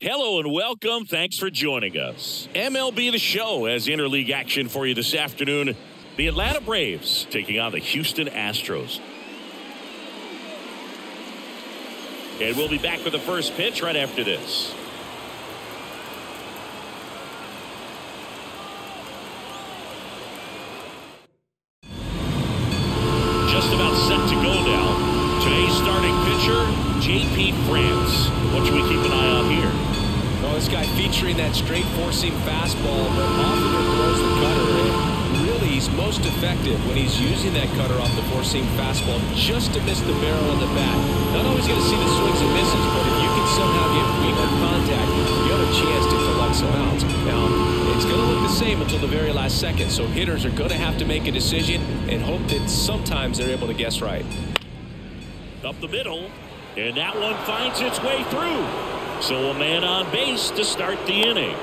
Hello and welcome. Thanks for joining us. MLB The Show has interleague action for you this afternoon. The Atlanta Braves taking on the Houston Astros. And we'll be back with the first pitch right after this. Just about set to go now. Today's starting pitcher, J.P. France. What should we keep an eye on here? Well, this guy featuring that straight four-seam fastball, but often throws the cutter. And really, he's most effective when he's using that cutter off the four-seam fastball just to miss the barrel of the bat. Not always going to see the swings and misses, but if you can somehow get weaker contact, you have a chance to collect some outs. Now, it's going to look the same until the very last second, so hitters are going to have to make a decision and hope that sometimes they're able to guess right. Up the middle, and that one finds its way through. So a man on base to start the inning.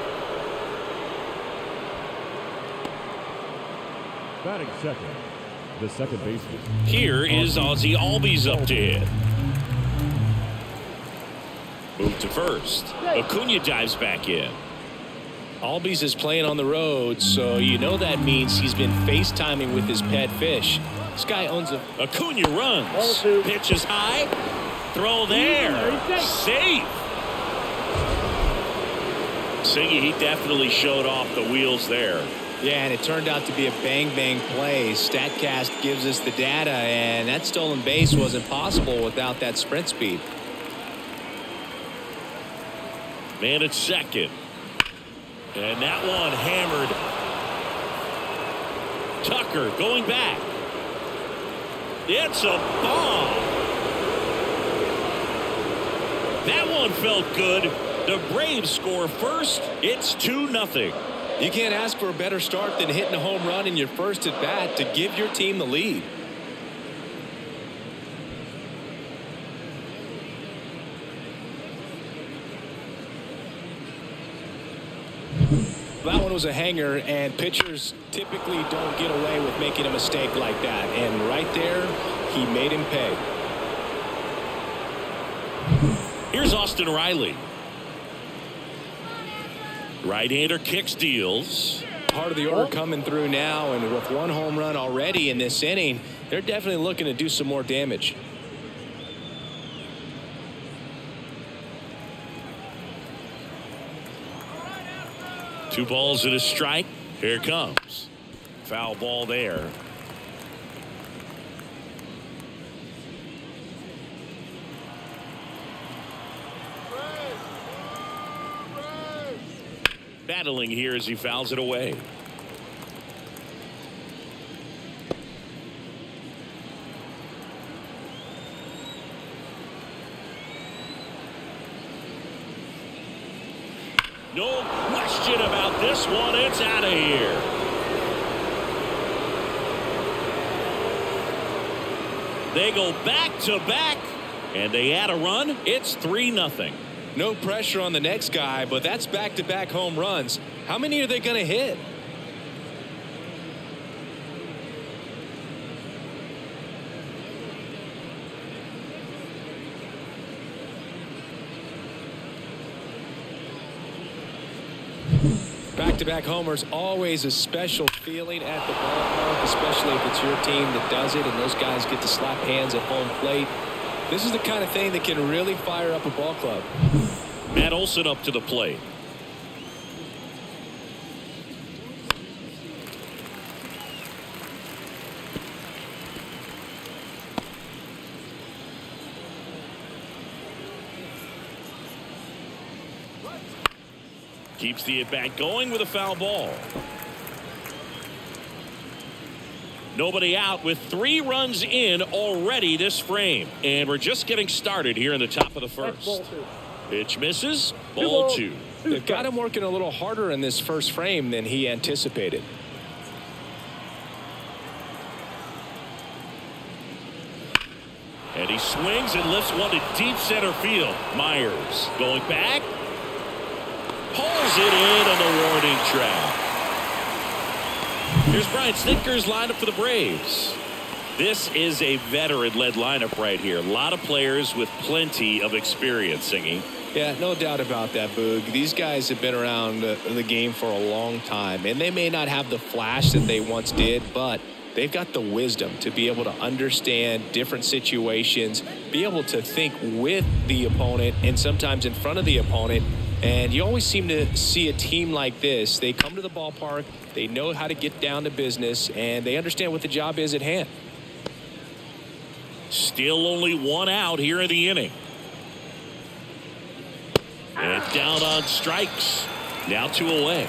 Batting second, the second baseman. Here is Ozzie Albies up to hit. Move to first. Acuna dives back in. Albies is playing on the road, so you know that means he's been FaceTiming with his pet fish. This guy owns a... Acuna runs. Pitch is high. Throw there. Safe. Singy, he definitely showed off the wheels there. Yeah, and it turned out to be a bang-bang play. StatCast gives us the data, and that stolen base wasn't possible without that sprint speed. Man at second. And that one hammered. Tucker going back. It's a bomb. That one felt good. The Braves score first. It's 2-0. You can't ask for a better start than hitting a home run in your first at bat to give your team the lead. That one was a hanger, and pitchers typically don't get away with making a mistake like that. And right there, he made him pay. Here's Austin Riley. Right-hander kicks, deals. Part of the order coming through now, and with one home run already in this inning, they're definitely looking to do some more damage. Two balls and a strike. Here it comes. Foul ball there. Battling here as he fouls it away. No question about this one. It's out of here. They go back to back, and they add a run. It's 3-0. No pressure on the next guy, but that's back-to-back home runs. How many are they going to hit? Back-to-back homers, always a special feeling at the ballpark, especially if it's your team that does it and those guys get to slap hands at home plate. This is the kind of thing that can really fire up a ball club. Matt Olson up to the plate. Keeps the at-bat going with a foul ball. Nobody out with 3 runs in already this frame. And we're just getting started here in the top of the first. Pitch misses. Ball 2. They've got him working a little harder in this first frame than he anticipated. And he swings and lifts one to deep center field. Myers going back. Pulls it in on the warning track. Here's Brian Snitker's lineup for the Braves. This is a veteran-led lineup right here. A lot of players with plenty of experience, Singy. Yeah, no doubt about that, Boog. These guys have been around the game for a long time, and they may not have the flash that they once did, but they've got the wisdom to be able to understand different situations, be able to think with the opponent and sometimes in front of the opponent. And you always seem to see a team like this. They come to the ballpark, they know how to get down to business, and they understand what the job is at hand. Still only one out here in the inning. And down on strikes. Now 2 away.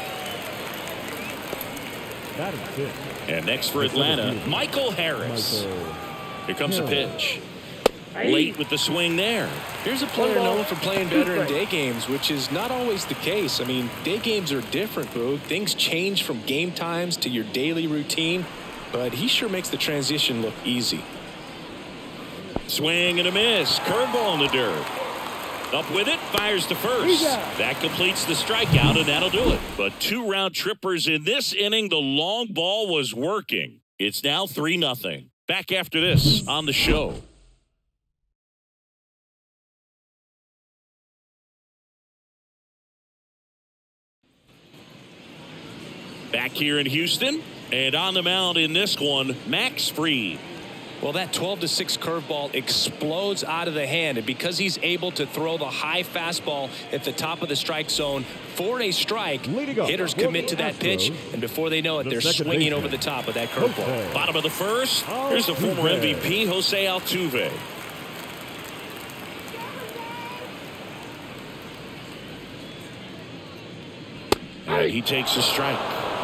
And next for Atlanta, Michael Harris. Here comes the pitch. Late with the swing there. Here's a player known for playing better in day games, which is not always the case. I mean, day games are different, Boog. Things change from game times to your daily routine, but he sure makes the transition look easy. Swing and a miss. Curveball in the dirt. Up with it, fires to first. That completes the strikeout, and that'll do it. But 2 round trippers in this inning. The long ball was working. It's now 3-0. Back after this on the show. Back here in Houston, and on the mound in this one, Max Fried. Well, that 12-6 curveball explodes out of the hand, and because he's able to throw the high fastball at the top of the strike zone for a strike, hitters commit to that pitch, and before they know it, they're swinging over the top of that curveball. Bottom of the first, here's the former MVP, Jose Altuve. And he takes a strike.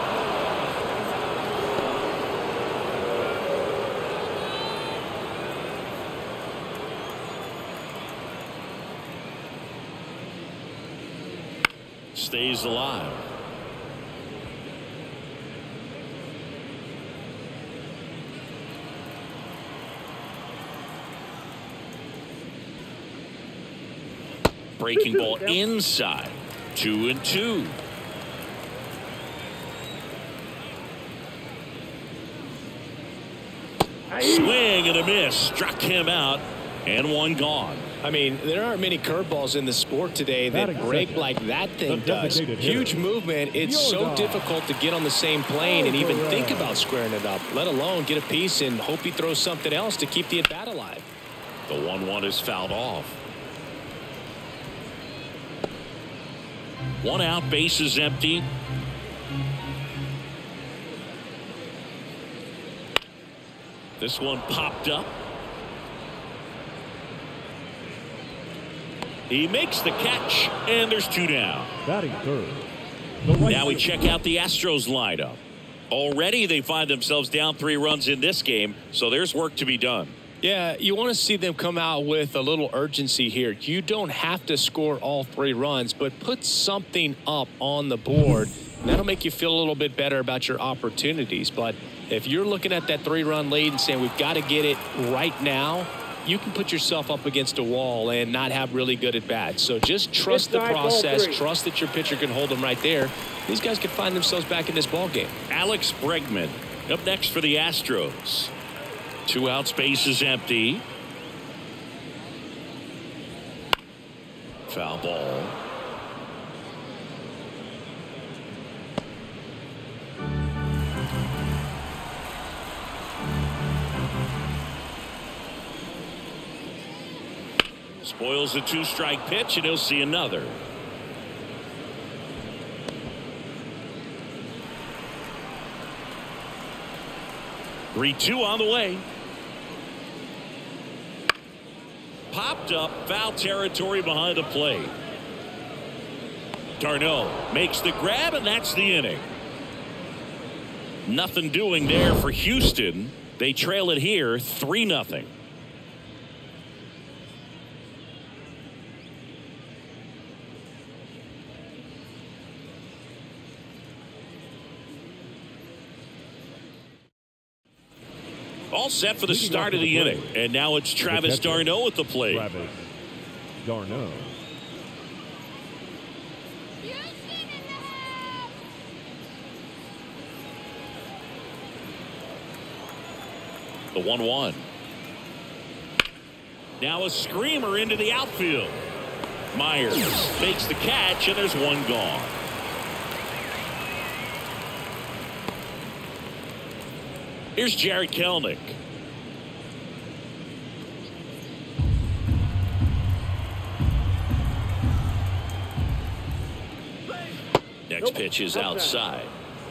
Stays alive. Breaking ball inside. 2-2. Swing and a miss. Struck him out, and one gone. I mean, there aren't many curveballs in the sport today that break like that thing does. Huge movement. It's so difficult to get on the same plane and even think about squaring it up, let alone get a piece and hope he throws something else to keep the at-bat alive. The 1-1 is fouled off. 1 out, base is empty. This one popped up. He makes the catch, and there's 2 down. Batting third. Now we check out the Astros lineup. Already they find themselves down 3 runs in this game, so there's work to be done. Yeah, you want to see them come out with a little urgency here. You don't have to score all 3 runs, but put something up on the board. And that'll make you feel a little bit better about your opportunities. But if you're looking at that 3-run lead and saying we've got to get it right now, you can put yourself up against a wall and not have really good at bats. So just trust the process. Trust that your pitcher can hold them right there. These guys could find themselves back in this ball game. Alex Bregman up next for the Astros. 2 outs, base is empty. Foul ball. Spoils a 2-strike pitch, and he'll see another. Three-2 on the way. Popped up, foul territory behind the plate. d'Arnaud makes the grab, and that's the inning. Nothing doing there for Houston. They trail it here 3-0. All set for the start of the inning. And now it's Travis d'Arnaud at the plate. Travis d'Arnaud. The 1-1. Now a screamer into the outfield. Myers makes the catch, and there's one gone. Here's Jarred Kelenic. Next pitch is outside.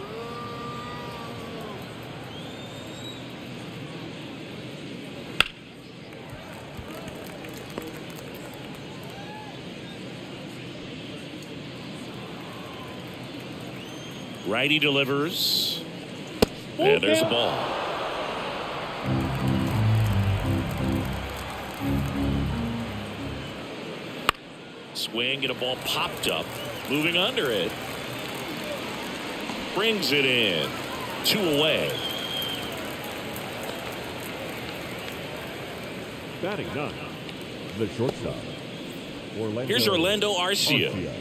Righty delivers. And there's a ball. Swing and a ball popped up. Moving under it. Brings it in. 2 away. Batting 9, the shortstop. Here's Orlando Arcia.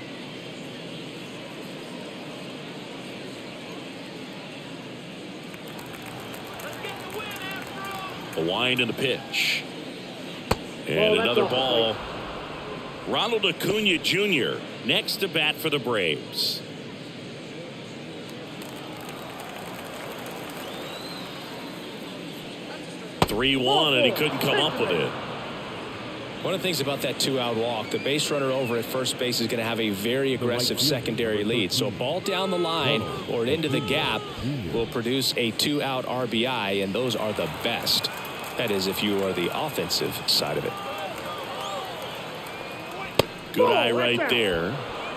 A wind in the pitch. And another ball. Ronald Acuna Jr. next to bat for the Braves. (3-1) and he couldn't come up with it. One of the things about that 2-out walk, the base runner over at first base is going to have a very aggressive secondary lead. So a ball down the line or into the gap will produce a 2-out RBI, and those are the best. That is, if you are the offensive side of it. Good eye right there.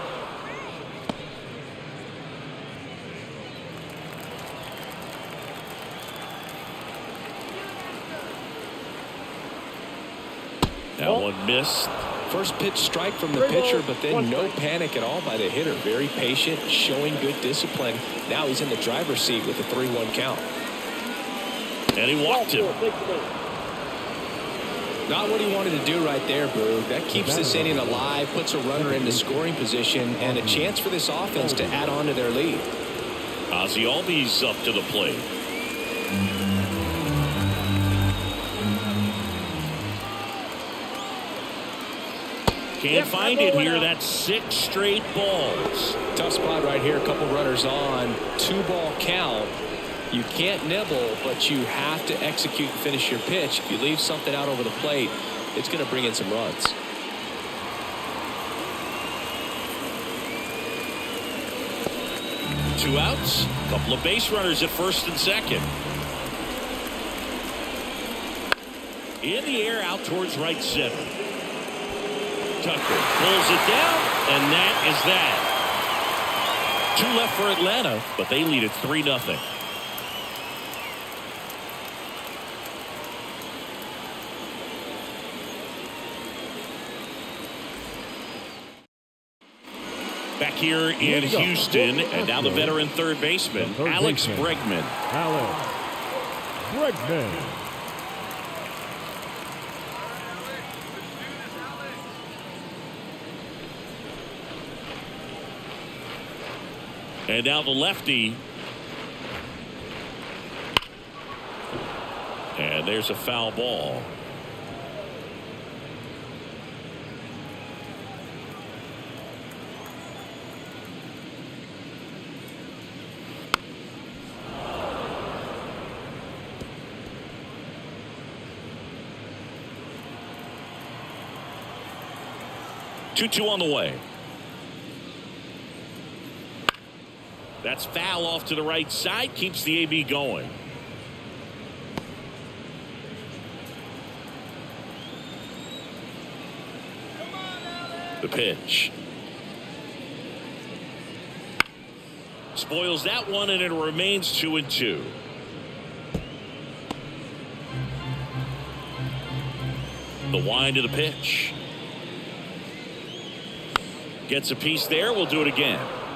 That one missed. First pitch strike from the pitcher, but then no panic at all by the hitter. Very patient, showing good discipline. Now he's in the driver's seat with a 3-1 count. And he walked him. Not what he wanted to do right there, Boog. That keeps this inning alive, puts a runner into scoring position, and a chance for this offense to add on to their lead. Ozzie Albies up to the plate. Can't find it here. That's 6 straight balls. Tough spot right here. A couple runners on. 2-ball count. You can't nibble, but you have to execute and finish your pitch. If you leave something out over the plate, it's going to bring in some runs. Two outs. A couple of base runners at first and second. In the air out towards right center. Tucker pulls it down, and that is that. 2 left for Atlanta, but they lead it 3-0. Back here in Houston, and now the veteran third baseman, Alex Bregman. Alex Bregman. And now the lefty. And there's a foul ball. Two on the way. That's foul off to the right side. Keeps the AB going. The pitch. Spoils that one, and it remains 2-2. The wind of the pitch. Gets a piece there. We'll do it again.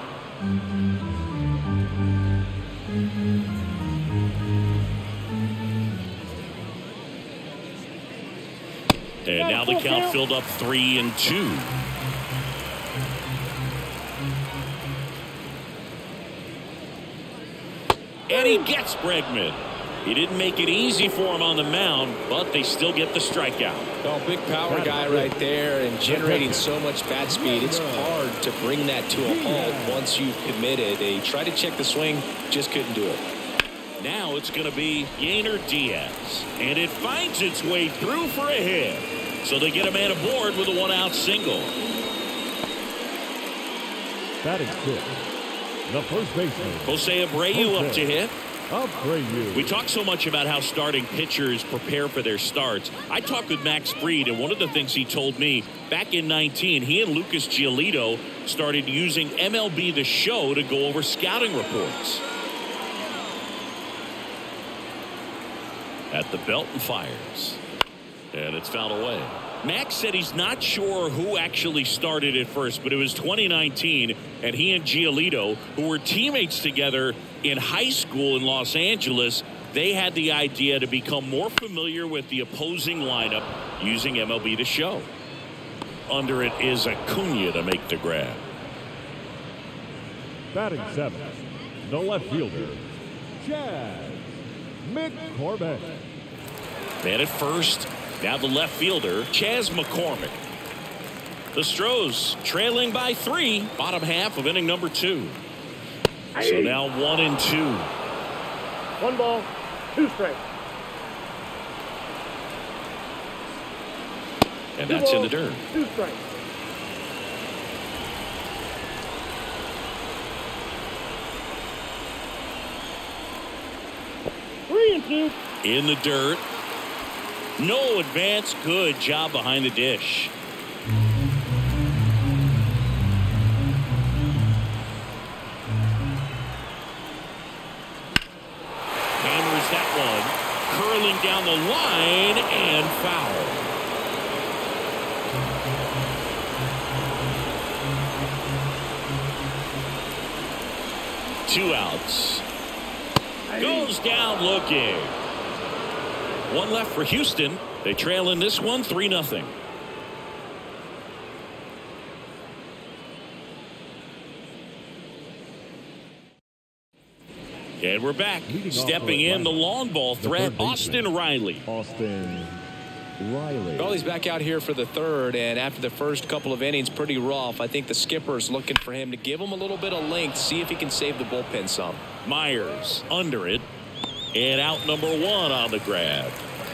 And now the count filled up 3-2. And he gets Bregman. He didn't make it easy for him on the mound, but they still get the strikeout. Oh, big power guy right there and generating so much bat speed. It's hard to bring that to a halt once you've committed. They tried to check the swing, just couldn't do it. Now it's going to be Yainer Diaz, and it finds its way through for a hit. So they get a man aboard with a one-out single. Batting fifth, the first baseman, Jose Abreu up to hit. Abreu. We talk so much about how starting pitchers prepare for their starts. I talked with Max Fried, and one of the things he told me back in 19, he and Lucas Giolito started using MLB The Show to go over scouting reports. At the belt and fires. And it's fouled away. Max said he's not sure who actually started at first, but it was 2019, and he and Giolito, who were teammates together in high school in Los Angeles, they had the idea to become more familiar with the opposing lineup using MLB The Show. Under it is Acuna to make the grab. Batting seventh, the left fielder, Chas McCormick. Man at first. Now the left fielder, Chas McCormick. The Stros trailing by 3, bottom half of inning number 2. So now 1-2. 1 ball, 2 strikes. And that's in the dirt. 2 strikes. Three and 2. In the dirt. No advance. Good job behind the dish. Hammers that one. Curling down the line and foul. Two outs. Goes down looking. One left for Houston. They trail in this one 3-0. And we're back. Stepping in the long ball threat, Austin Riley. Austin Riley. Well, he's back out here for the third, and after the first couple of innings, pretty rough. I think the skipper's looking for him to give him a little bit of length, see if he can save the bullpen some. Myers under it. And out number 1 on the grab.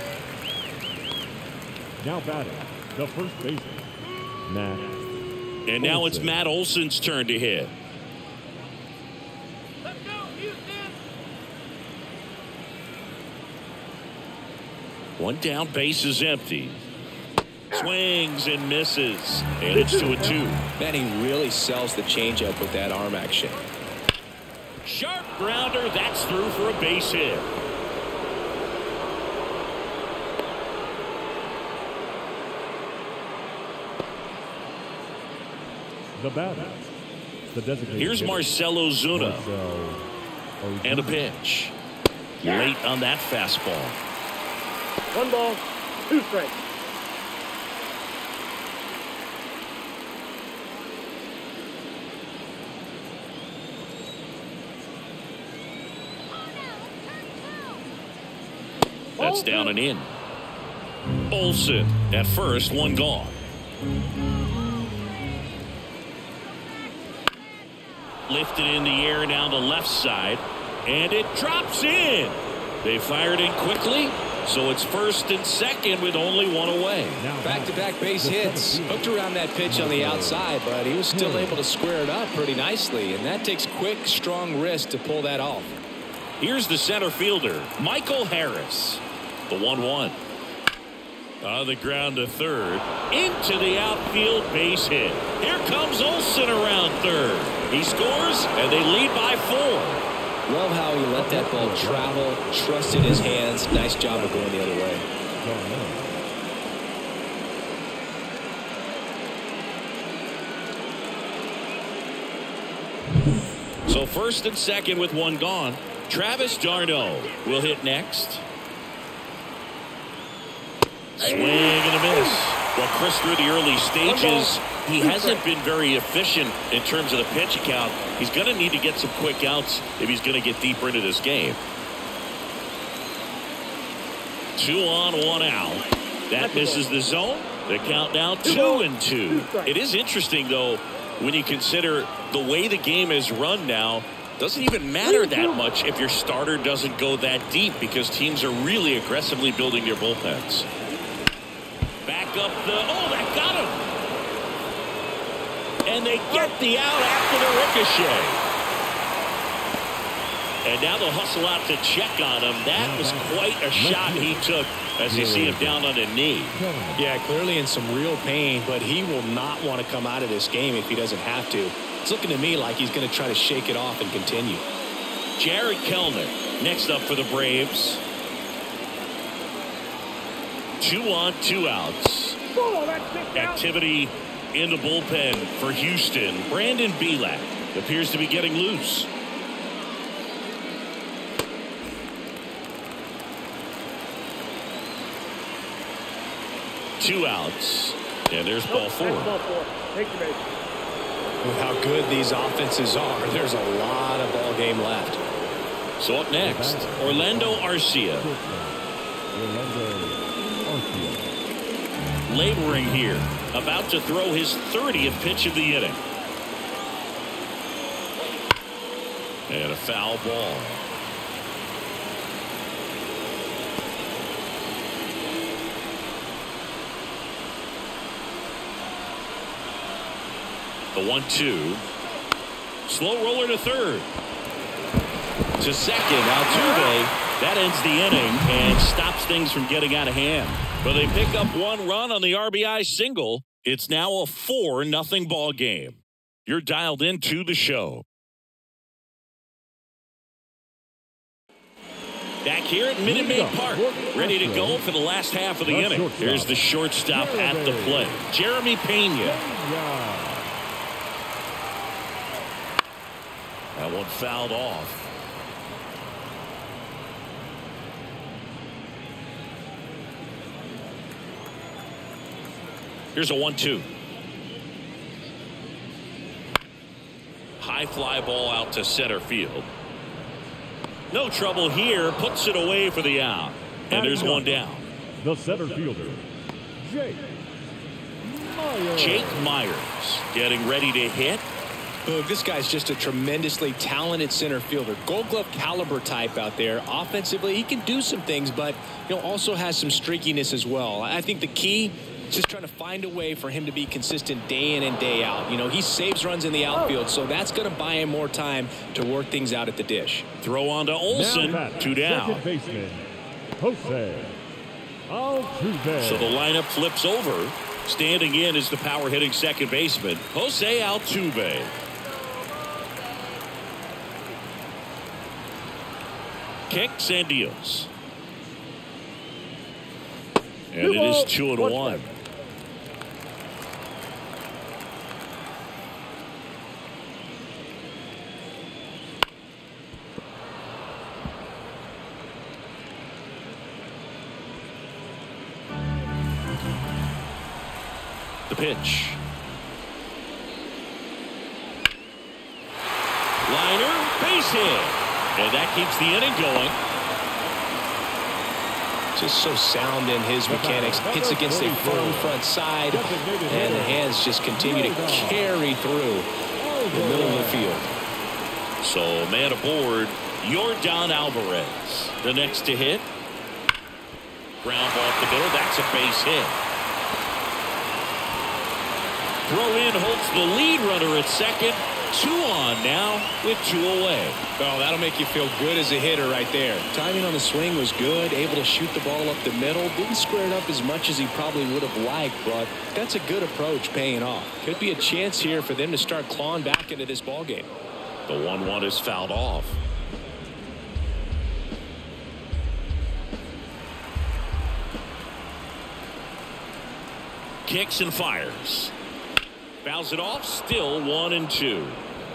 Now batting, the first baseman, Matt. And now it's Matt Olson's turn to hit. Let's go, Houston. One down, base is empty. Swings and misses. And it's to a 2. Man, he really sells the changeup with that arm action. Sharp grounder. That's through for a base hit. The batter, the designated. Here's Marcell Ozuna. And a pitch. Late on that fastball. 1 ball, 2 strikes. That's down and in. Olson at first, 1 gone. Lifted in the air down the left side, and it drops in. They fired in quickly, so it's first and second with only 1 away. Back-to-back base hits. Hooked around that pitch on the outside, but he was still able to square it up pretty nicely, and that takes quick, strong wrist to pull that off. Here's the center fielder, Michael Harris. The 1-1. On the ground to third. Into the outfield, base hit. Here comes Olson around third. He scores, and they lead by 4. Love how he let that ball travel, trusted his hands. Nice job of going the other way. So first and second with 1 gone. Travis d'Arnaud will hit next. Swing and a miss. Well, Chris, through the early stages, he hasn't been very efficient in terms of the pitch count. He's going to need to get some quick outs if he's going to get deeper into this game. 2 on, 1 out. That misses the zone. The count now 2-2. It is interesting, though, when you consider the way the game is run now. Doesn't even matter that much if your starter doesn't go that deep, because teams are really aggressively building their bullpens. Back up the, that got him. And they get the out after the ricochet. And now they'll hustle out to check on him. That was quite a shot he took as you see him down on a knee. Yeah, clearly in some real pain, but he will not want to come out of this game if he doesn't have to. It's looking to me like he's going to try to shake it off and continue. Jared Kellner next up for the Braves. 2 on, 2 outs. Activity in the bullpen for Houston. Brandon Bielak appears to be getting loose. Two outs, and there's ball 4. Take your base. With how good these offenses are, there's a lot of ball game left. So up next, Orlando Arcia. Laboring here, about to throw his 30th pitch of the inning. And a foul ball. The 1-2. Slow roller to third. To second. Altuve. That ends the inning and stops things from getting out of hand. But they pick up 1 run on the RBI single. It's now a 4-0 ball game. You're dialed into the show. Back here at Minute Maid Park, ready to go for the last half of the inning. Here's the shortstop at the plate, Jeremy Pena. That one fouled off. Here's a 1-2. High fly ball out to center field. No trouble here. Puts it away for the out. And there's one down. The center fielder, Jake Myers getting ready to hit. Look, this guy's just a tremendously talented center fielder. Gold Glove caliber type out there. Offensively, he can do some things, but also has some streakiness as well. I think the key is just trying to find a way for him to be consistent day in and day out. He saves runs in the outfield, so that's going to buy him more time to work things out at the dish. Throw on to Olsen. 2 down. Second baseman, Jose Altuve. So the lineup flips over. Standing in is the power hitting second baseman, Jose Altuve. Kicks and deals. And it is 2-1. The pitch. Liner, base hit. And that keeps the inning going. Just so sound in his mechanics. Hits against a firm front side, and the hands just continue to carry through the middle of the field. So man aboard, Yordan Alvarez. The next to hit. Ground ball up the middle. That's a base hit. Throw in holds the lead runner at second. 2 on now with 2 away. Well, that'll make you feel good as a hitter right there. Timing on the swing was good. Able to shoot the ball up the middle. Didn't square it up as much as he probably would have liked, but that's a good approach paying off. Could be a chance here for them to start clawing back into this ball game. The 1-1 is fouled off. Kicks and fires. Fouls it off. Still 1-2.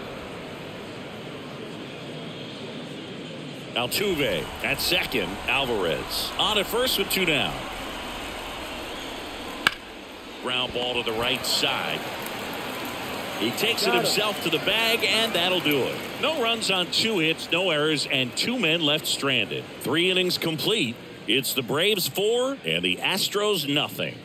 Altuve at second. Alvarez on at first with 2 down. Ground ball to the right side. He takes it himself to the bag, and that'll do it. No runs on 2 hits, no errors, and 2 men left stranded. 3 innings complete. It's the Braves 4 and the Astros nothing.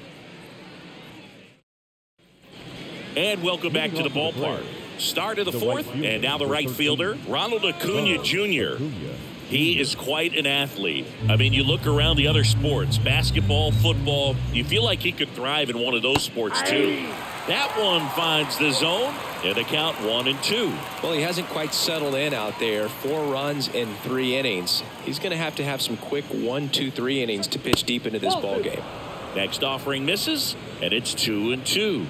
And welcome back to the ballpark. Start of the fourth, and now the right fielder, Ronald Acuna Jr. He is quite an athlete. I mean, you look around the other sports, basketball, football, you feel like he could thrive in one of those sports too. That one finds the zone, and the count 1-2. Well, he hasn't quite settled in out there. 4 runs in 3 innings. He's going to have some quick 1, 2, 3 innings to pitch deep into this ball game. Next offering misses, and it's 2-2.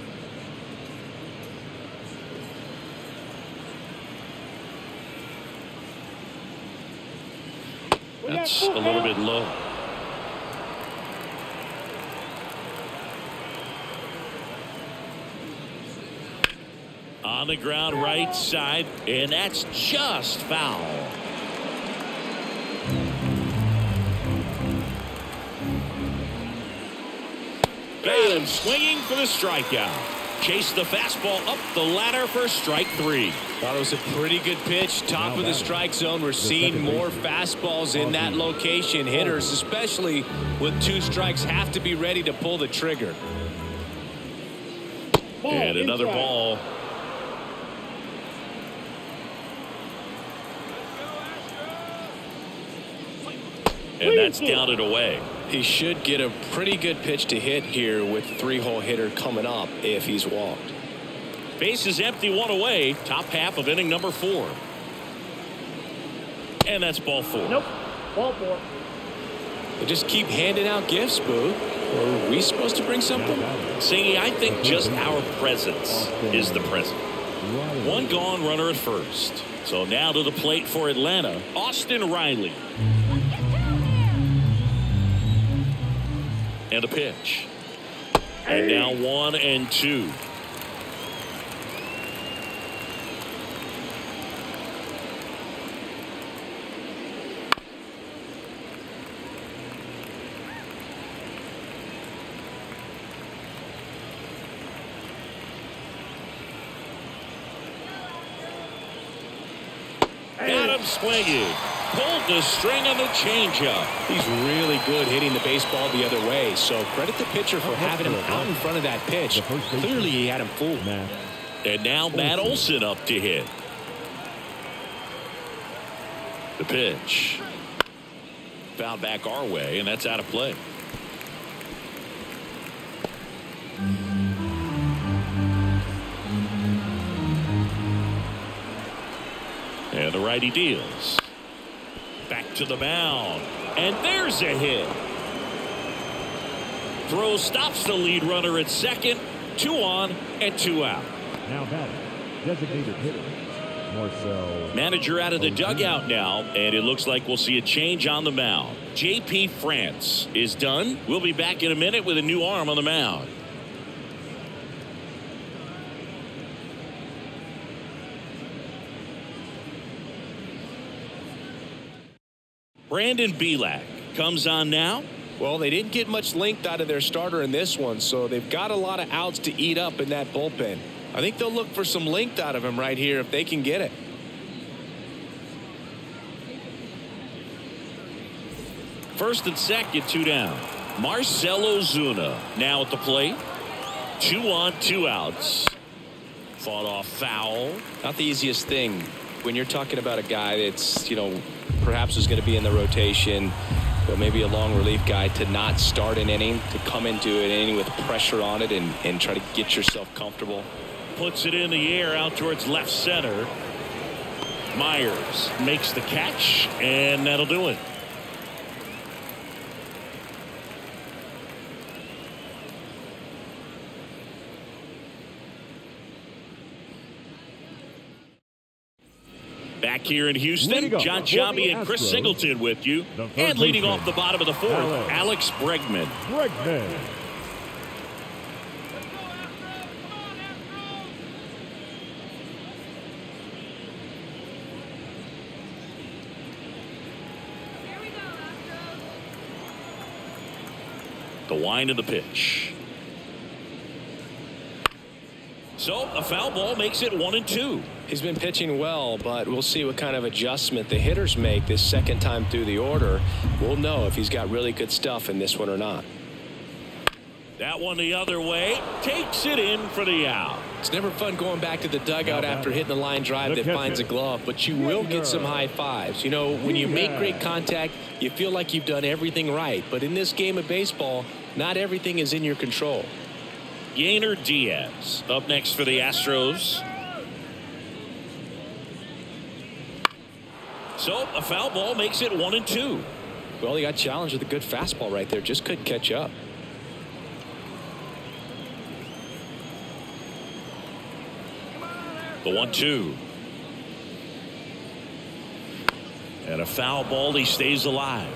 That's a little bit low. On the ground right side, and that's just foul. Got him swinging for the strikeout. Chase the fastball up the ladder for strike 3. Thought it was a pretty good pitch. Top of the strike zone. We're seeing more fastballs in that location. Hitters, especially with 2 strikes, have to be ready to pull the trigger. And another ball. And that's downed away. He should get a pretty good pitch to hit here with 3-hole hitter coming up if he's walked. Base is empty, 1 away. Top half of inning number 4. And that's ball 4. Nope. Ball 4. They just keep handing out gifts, Boo. Are we supposed to bring something? Singy, I think just our presence is the present. 1 gone, runner at first. So now to the plate for Atlanta, Austin Riley. And a pitch. And now 1-2. Got him swinging. Pulled the string on the changeup. He's really good hitting the baseball the other way. So credit the pitcher for having him out in front of that pitch. Clearly he had him fooled. And now Matt Olson up to hit. The pitch. Fouled back our way, and that's out of play. And the righty deals. Back to the mound. And there's a hit. Throw stops the lead runner at second. 2 on and 2 out. Now batting, designated hitter, Marcell. Manager out of the dugout now, and it looks like we'll see a change on the mound. J.P. France is done. We'll be back in a minute with a new arm on the mound. Brandon Bielak comes on now. Well, they didn't get much length out of their starter in this one, so they've got a lot of outs to eat up in that bullpen. I think they'll look for some length out of him right here if they can get it. First and second, 2 down. Marcell Ozuna now at the plate. 2 on, 2 outs. Fought off foul. Not the easiest thing when you're talking about a guy that's, perhaps is going to be in the rotation, but maybe a long relief guy, to not start an inning, to come into an inning with pressure on it and try to get yourself comfortable. Puts it in the air out towards left center. Myers makes the catch, and that'll do it. Back here in Houston, John Sciambi and Chris Singleton with you. And leading off the bottom of the 4th, Alex Bregman. The wind of the pitch. So a foul ball makes it 1-2. He's been pitching well, but we'll see what kind of adjustment the hitters make this second time through the order. We'll know if he's got really good stuff in this one or not. That one the other way, takes it in for the out. It's never fun going back to the dugout after hitting the line drive that finds a glove, but you will get some high fives. You know, when you make great contact, you feel like you've done everything right. But in this game of baseball, not everything is in your control. Yainer Diaz up next for the Astros. So a foul ball makes it 1-2. Well, he got challenged with a good fastball right there. Just couldn't catch up. The 1-2. And a foul ball. He stays alive.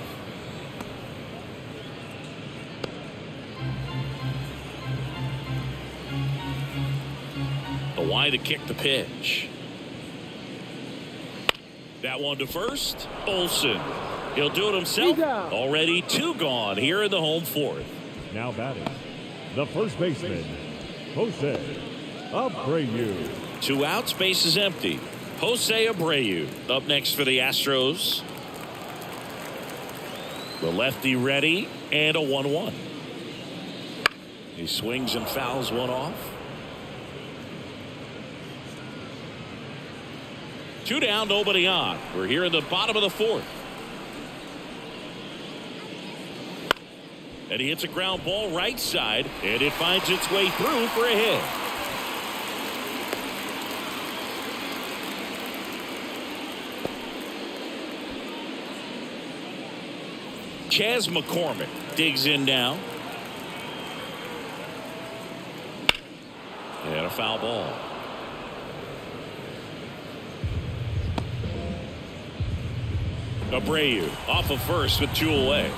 The wide to kick the pitch. That one to first. Olson. He'll do it himself. Already 2 gone here in the home fourth. Now batting, the first baseman, Jose Abreu. 2 outs, base is empty. Jose Abreu up next for the Astros. The lefty ready, and a 1-1. He swings and fouls one off. 2 down, nobody on. We're here in the bottom of the fourth. And he hits a ground ball right side, and it finds its way through for a hit. Chas McCormick digs in now. And a foul ball. Abreu off of first with 2 away.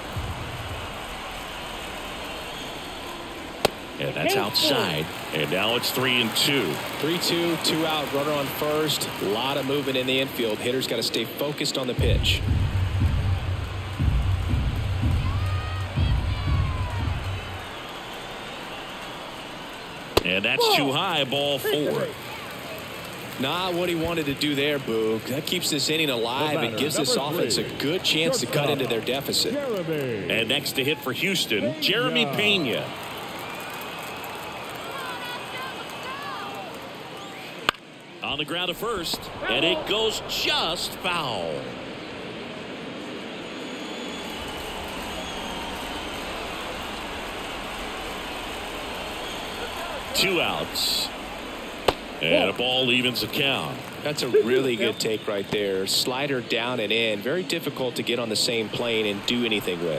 And that's outside. And now it's 3-2. 3-2, 2 out, runner on first. A lot of movement in the infield. Hitter's got to stay focused on the pitch. And that's too high, ball 4. Not what he wanted to do there, Boog. That keeps this inning alive and gives this offense a good chance to cut into their deficit. And next to hit for Houston, Jeremy Pena. On the ground to first, and it goes just foul. Two outs. And a ball evens the count. That's a really good take right there. Slider down and in. Very difficult to get on the same plane and do anything with.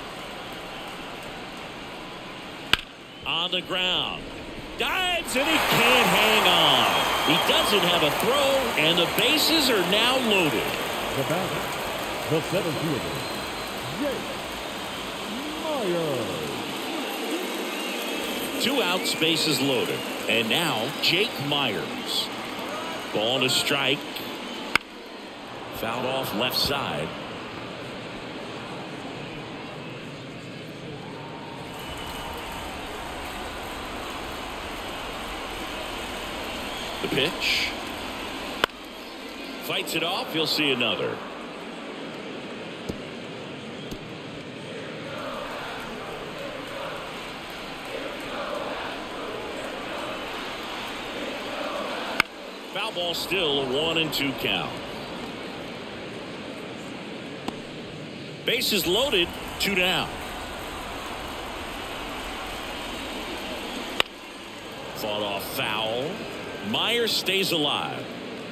On the ground. Dives and he can't hang on. He doesn't have a throw, and the bases are now loaded. The batter, the center fielder, Jake Meyers. 2 outs, bases loaded. And now Jake Meyers. Ball to strike. Fouled off left side. The pitch. Fights it off. You'll see another. Foul ball, still a 1-2 count. Bases loaded, 2 down. Fought off foul. Meyers stays alive.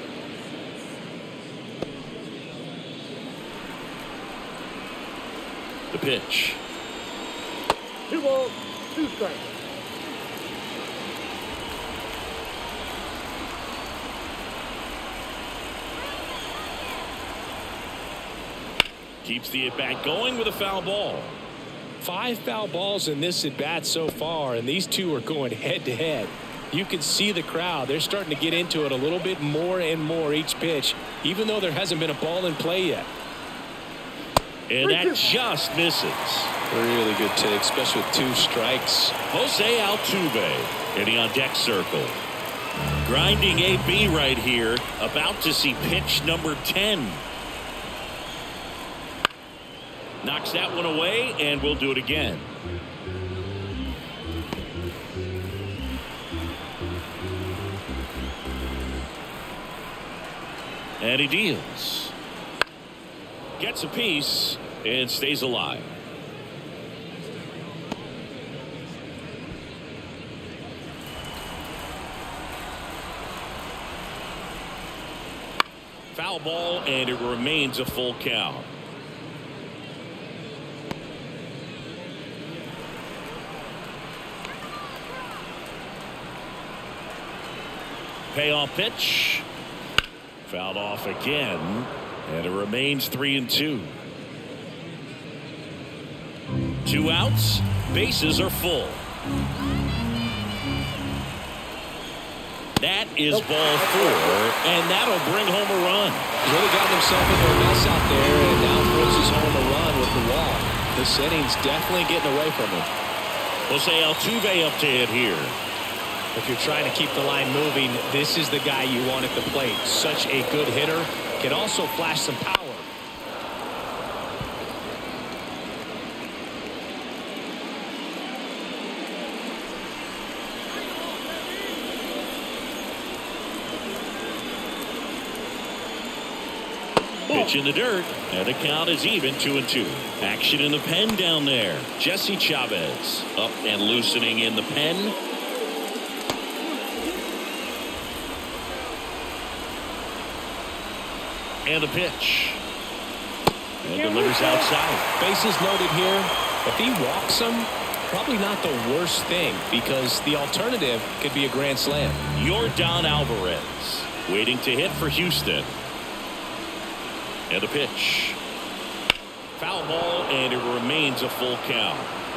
The pitch. 2 balls, 2 strikes. Keeps the at-bat going with a foul ball. 5 foul balls in this at-bat so far, and these two are going head-to-head. You can see the crowd. They're starting to get into it a little bit more and more each pitch, even though there hasn't been a ball in play yet. And that just misses. Really good take, especially with 2 strikes. Jose Altuve hitting on deck circle. Grinding AB right here. About to see pitch number 10. Knocks that one away, and we'll do it again. And he deals. Gets a piece and stays alive. Foul ball, and it remains a full count. Payoff pitch. Fouled off again, and it remains 3-2. 2 outs, bases are full. That is ball 4, and that'll bring home a run. He's really gotten himself into a mess out there, and now forces home a run with the walk. This inning's definitely getting away from him. Jose Altuve up to hit here. If you're trying to keep the line moving, this is the guy you want at the plate. Such a good hitter. Can also flash some power. Pitch in the dirt, and the count is even 2-2. Action in the pen down there. Jesse Chavez up and loosening in the pen. And a pitch. And delivers outside. Bases loaded here. If he walks him, probably not the worst thing, because the alternative could be a grand slam. Yordan Alvarez waiting to hit for Houston. And a pitch. Foul ball, and it remains a full count.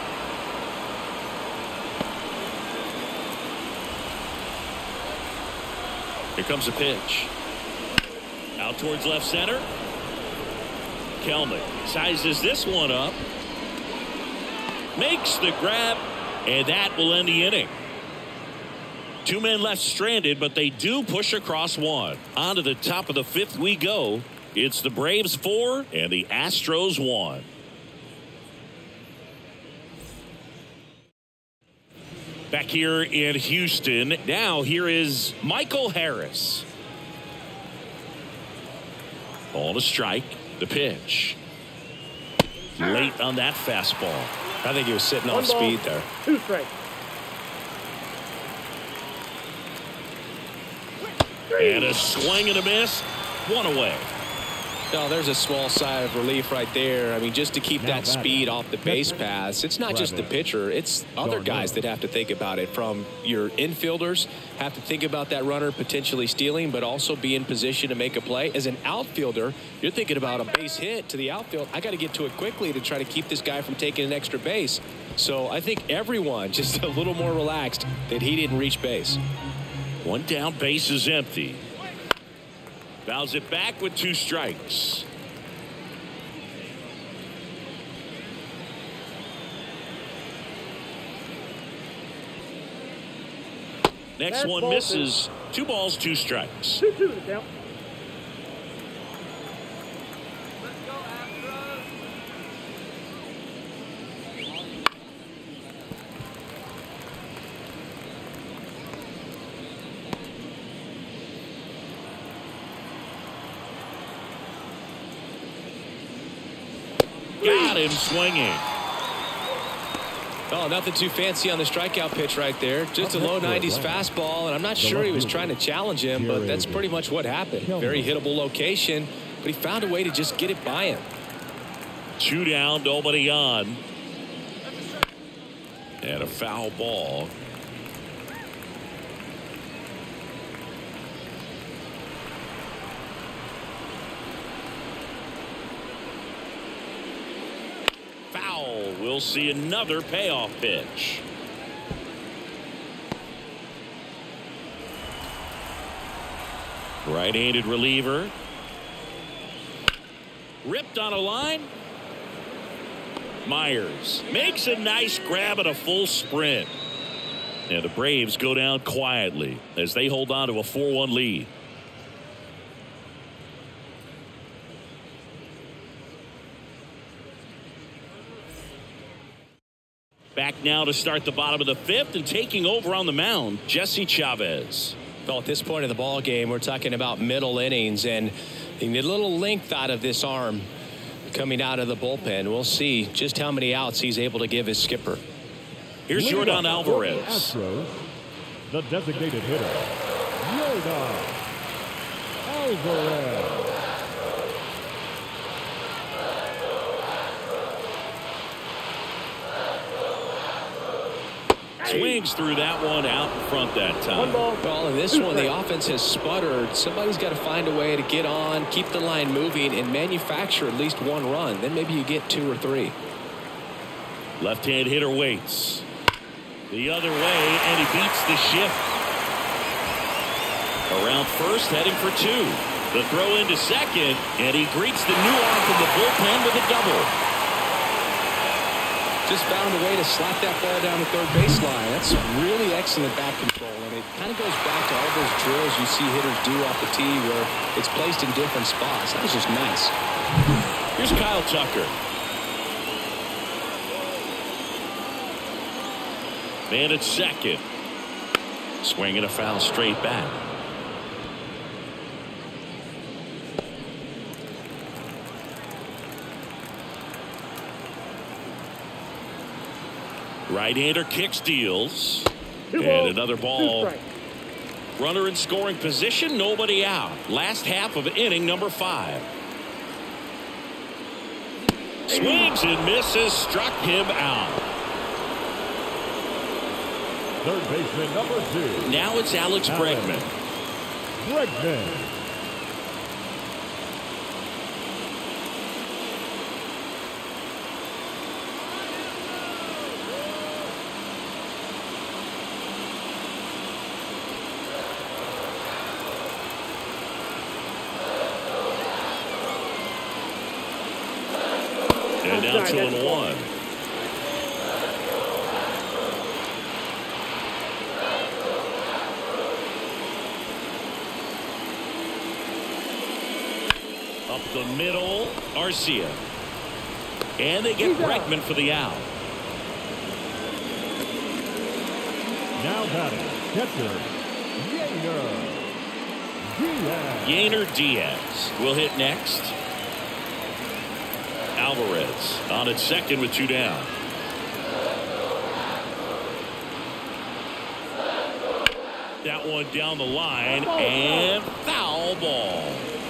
Here comes a pitch. Out towards left center. Kelnick sizes this one up. Makes the grab, and that will end the inning. 2 men left stranded, but they do push across one. On to the top of the 5th we go. It's the Braves 4 and the Astros 1. Back here in Houston. Now here is Michael Harris. On a strike. The pitch. Late on that fastball. I think he was sitting on speed there. 2 strikes. And a swing and a miss. 1 away. No, there's a small sigh of relief right there. I mean, just to keep that speed off the base paths. It's not just the pitcher. It's other guys that have to think about it. From your infielders, have to think about that runner potentially stealing, but also be in position to make a play. As an outfielder, you're thinking about a base hit to the outfield. I got to get to it quickly to try to keep this guy from taking an extra base. So I think everyone just a little more relaxed that he didn't reach base. 1 down, base is empty. Fouls it back with 2 strikes. Next one misses. 2 balls, 2 strikes. 2-2 the count. Got him swinging. Oh, nothing too fancy on the strikeout pitch right there. Just a low 90s fastball, and I'm not sure he was trying to challenge him, but that's pretty much what happened. Very hittable location, but he found a way to just get it by him. 2 down, nobody on. And a foul ball. We'll see another payoff pitch. Right-handed reliever. Ripped on a line. Myers makes a nice grab at a full sprint. And the Braves go down quietly as they hold on to a 4-1 lead. Back now to start the bottom of the 5th, and taking over on the mound, Jesse Chavez. Well, at this point of the ball game, we're talking about middle innings, and you need a little length out of this arm coming out of the bullpen. We'll see just how many outs he's able to give his skipper. Here's Jordan Alvarez. Astros, the designated hitter, Jordan Alvarez. Swings through that one out in front that time. Well, in this one, the offense has sputtered. Somebody's got to find a way to get on, keep the line moving, and manufacture at least one run. Then maybe you get 2 or 3. Left-hand hitter waits. The other way, and he beats the shift. Around first, heading for 2. The throw into second, and he greets the new arm from the bullpen with a double. Just found a way to slap that ball down the third baseline. That's really excellent bat control, and it kind of goes back to all those drills you see hitters do off the tee where it's placed in different spots. That was just nice. Here's Kyle Tucker. Man at second. Swinging a foul straight back. Right-hander kicks, deals, and another ball. Runner in scoring position, nobody out. Last half of inning number 5. Swings and misses, struck him out. Third baseman number 2. Now it's Alex Bregman. Bregman. And now 2-1. Up the middle, Arcia. And they get Bregman for the out. Now batting, catcher, Yainer Diaz will hit next. Alvarez on at second with 2 down. That one down the line, and foul ball.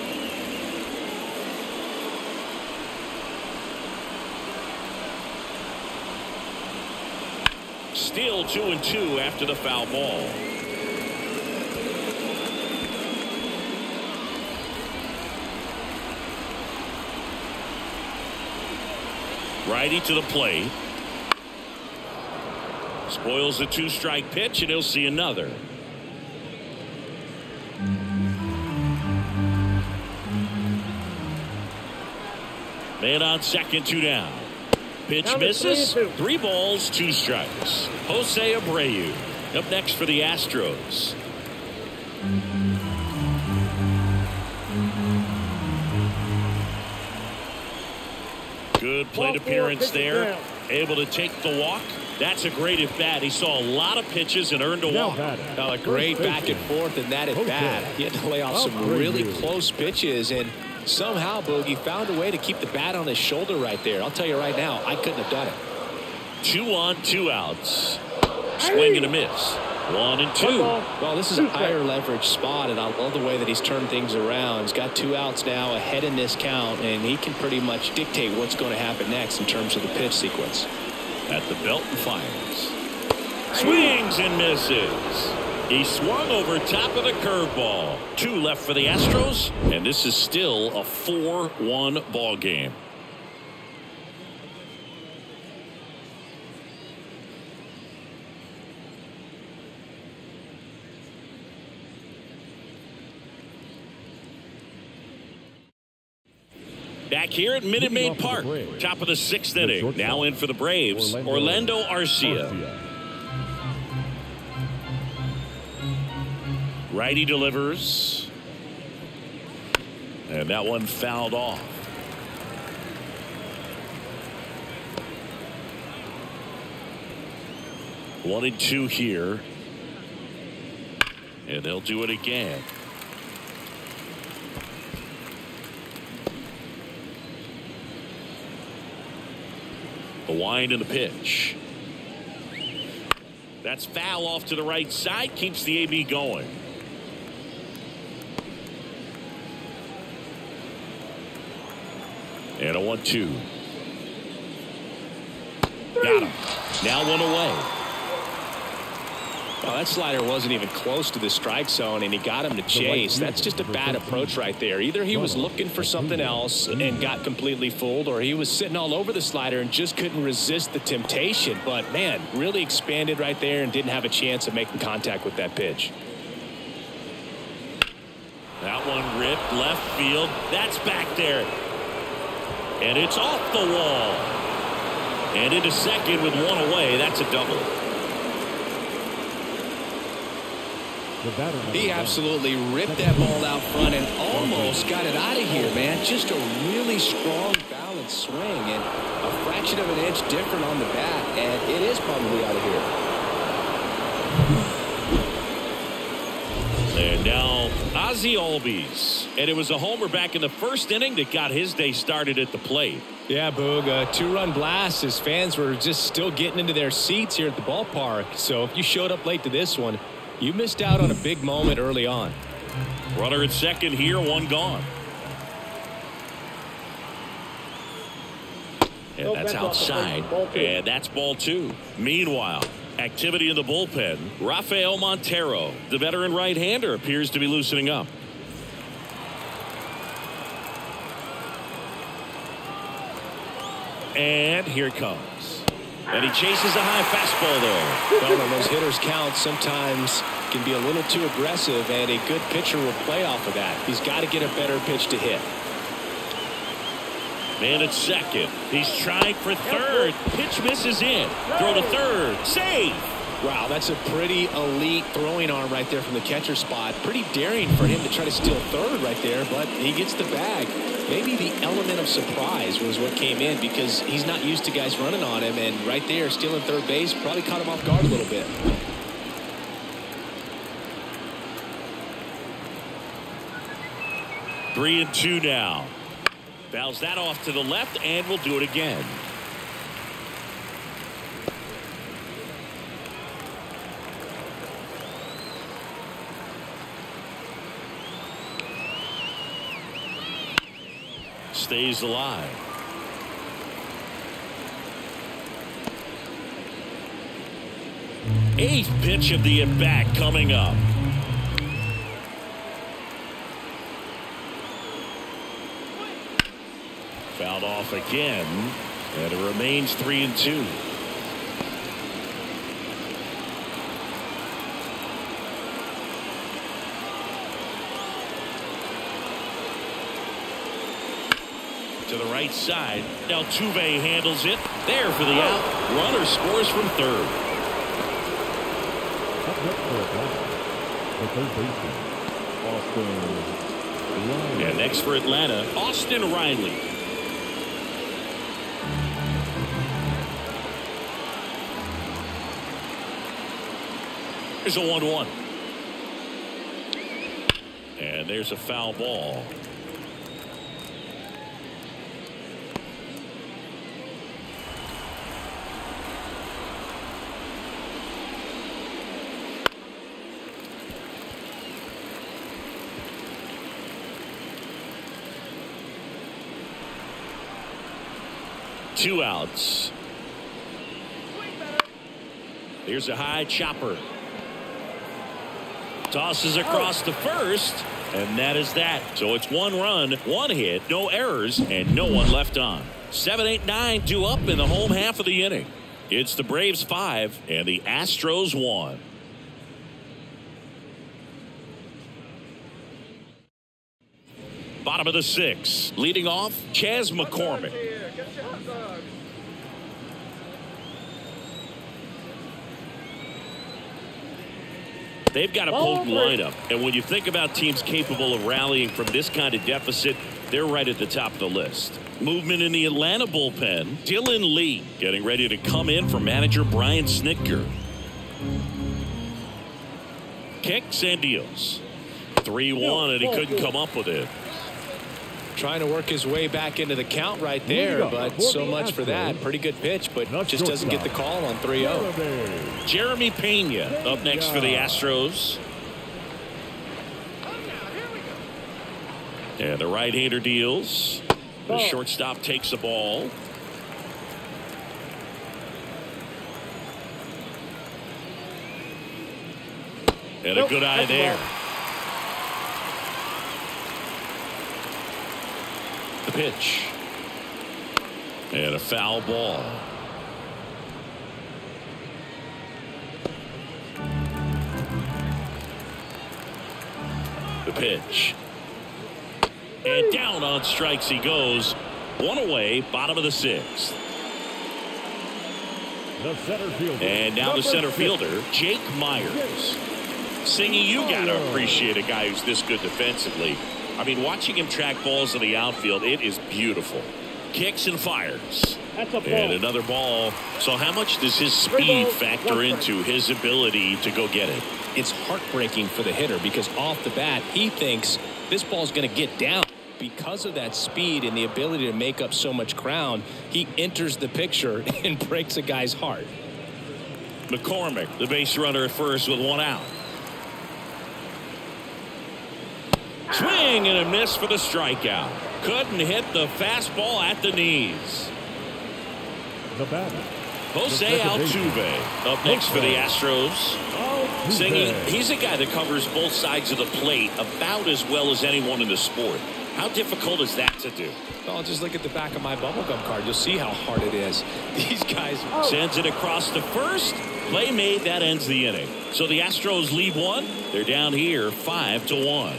Still 2-2 after the foul ball. Righty to the plate. Spoils the 2-strike pitch, and he'll see another. Man on second, 2 down. Pitch misses. 3 balls, 2 strikes. Jose Abreu up next for the Astros. Good plate appearance there. Able to take the walk. That's a great at bat. He saw a lot of pitches and earned a walk. Now a great back and forth in that at bat. He had to lay off some really close pitches, and somehow Bogey found a way to keep the bat on his shoulder right there. I'll tell you right now, I couldn't have done it. 2 on, 2 outs. Swing and a miss. 1-2. Well, this is a higher leverage spot, and I love the way that he's turned things around. He's got 2 outs now ahead in this count, and he can pretty much dictate what's going to happen next in terms of the pitch sequence. At the belt and fires. Swings and misses. He swung over top of the curveball. 2 left for the Astros, and this is still a 4-1 ball game. Back here at Minute Maid Park, top of the 6th inning. Now in for the Braves, Orlando Arcia. Righty delivers. And that one fouled off. One and two here. And they'll do it again. The wind and the pitch. That's foul off to the right side. Keeps the AB going. And a 1-2. Got him. Now one away. Well, that slider wasn't even close to the strike zone, and he got him to chase. That's just a bad approach right there. Either he was looking for something else and got completely fooled, or he was sitting all over the slider and just couldn't resist the temptation. But, man, really expanded right there and didn't have a chance of making contact with that pitch. That one ripped left field. That's back there. And it's off the wall. And into second with one away. That's a double. He absolutely ripped that ball out front and almost got it out of here, man. Just a really strong balanced swing and a fraction of an inch different on the bat, and it is probably out of here. And now Ozzie Albies. And it was a homer back in the first inning that got his day started at the plate. Yeah, Boog, a two-run blast. His fans were just still getting into their seats here at the ballpark. So if you showed up late to this one, you missed out on a big moment early on. Runner at second here, one gone. And that's outside. And that's ball two. Meanwhile, activity in the bullpen. Rafael Montero, the veteran right-hander, appears to be loosening up. And here it comes. And he chases a high fastball there. Well, when those hitters count, sometimes can be a little too aggressive, and a good pitcher will play off of that. He's got to get a better pitch to hit. Man at second. He's trying for third. Pitch misses in. Throw to third. Save. Wow, that's a pretty elite throwing arm right there from the catcher spot. Pretty daring for him to try to steal third right there, but he gets the bag. Maybe the element of surprise was what came in because he's not used to guys running on him, and right there stealing third base probably caught him off guard a little bit. Three and two now. Fouls that off to the left, and we'll do it again. Stays alive. Eighth pitch of the at-bat coming up. Fouled off again, and it remains 3-2. To the right side. Altuve handles it. There for the out. Runner scores from third. And next for Atlanta, Austin Riley. There's a 1-1. And there's a foul ball. Two outs. Here's a high chopper. Tosses across the first, and that is that. So it's one run, one hit, no errors, and no one left on. 7, 8, 9 due up in the home half of the inning. It's the Braves 5 and the Astros 1. Bottom of the 6. Leading off, Chas McCormick. They've got a potent lineup, and when you think about teams capable of rallying from this kind of deficit, they're right at the top of the list. Movement in the Atlanta bullpen. Dylan Lee getting ready to come in for manager Brian Snitker. Kicks and deals. 3-1, and he couldn't come up with it. Trying to work his way back into the count right there, but so much for that. Pretty good pitch, but just doesn't get the call on 3-0. Jeremy Pena up next for the Astros. And the right-hander deals. The shortstop takes the ball. And a good eye there. The pitch. And a foul ball. The pitch. And down on strikes he goes. One away, bottom of the sixth. The center fielder. And now the center fielder, Jake Myers. Singy, you got to appreciate a guy who's this good defensively. I mean, watching him track balls in the outfield, it is beautiful. Kicks and fires. That's a ball. And another ball. So how much does his speed factor into his ability to go get it? It's heartbreaking for the hitter because off the bat, he thinks this ball's going to get down. Because of that speed and the ability to make up so much ground, he enters the picture and breaks a guy's heart. McCormick, the base runner at first with one out. Swing and a miss for the strikeout. Couldn't hit the fastball at the knees. The batter. Jose Altuve up next for the Astros. Singy, he's a guy that covers both sides of the plate about as well as anyone in the sport. How difficult is that to do? Well, just look at the back of my bubblegum card. You'll see how hard it is. These guys. Sends it across to first. Play made. That ends the inning. So the Astros lead one. They're down here 5-1.